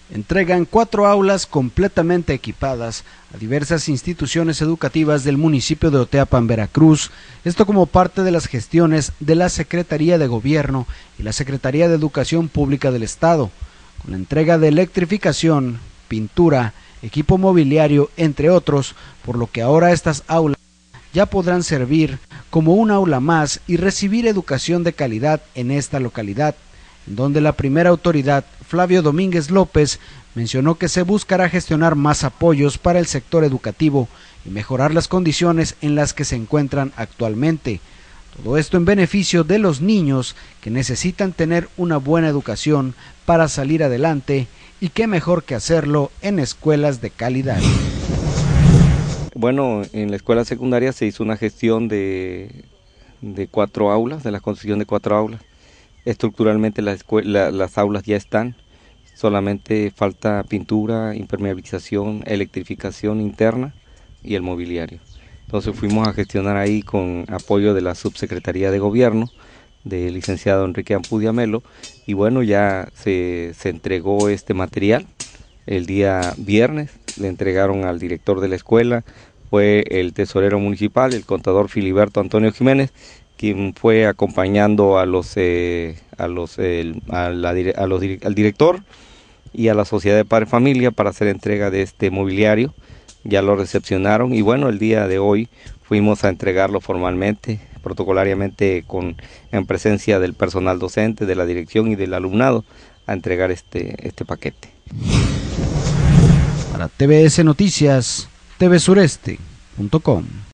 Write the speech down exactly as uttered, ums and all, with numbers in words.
Entregan cuatro aulas completamente equipadas a diversas instituciones educativas del municipio de Oteapan, Veracruz, esto como parte de las gestiones de la Secretaría de Gobierno y la Secretaría de Educación Pública del Estado, con la entrega de electrificación, pintura, equipo mobiliario, entre otros, por lo que ahora estas aulas ya podrán servir como un aula más y recibir educación de calidad en esta localidad, en donde la primera autoridad, Flavio Domínguez López, mencionó que se buscará gestionar más apoyos para el sector educativo y mejorar las condiciones en las que se encuentran actualmente. Todo esto en beneficio de los niños que necesitan tener una buena educación para salir adelante, y qué mejor que hacerlo en escuelas de calidad. Bueno, en la escuela secundaria se hizo una gestión de, de cuatro aulas, de la construcción de cuatro aulas. Estructuralmente la escuela, las aulas ya están, solamente falta pintura, impermeabilización, electrificación interna y el mobiliario. Entonces fuimos a gestionar ahí con apoyo de la Subsecretaría de Gobierno, del licenciado Enrique Ampudia Melo, y bueno, ya se, se entregó este material el día viernes, le entregaron al director de la escuela, fue el tesorero municipal, el contador Filiberto Antonio Jiménez, quien fue acompañando a los, eh, a los, eh, a la, a los, al director y a la Sociedad de Padre Familia para hacer entrega de este mobiliario. Ya lo recepcionaron y bueno, el día de hoy fuimos a entregarlo formalmente, protocolariamente, con, en presencia del personal docente, de la dirección y del alumnado, a entregar este, este paquete. Para T V S Noticias, T V Sureste punto com.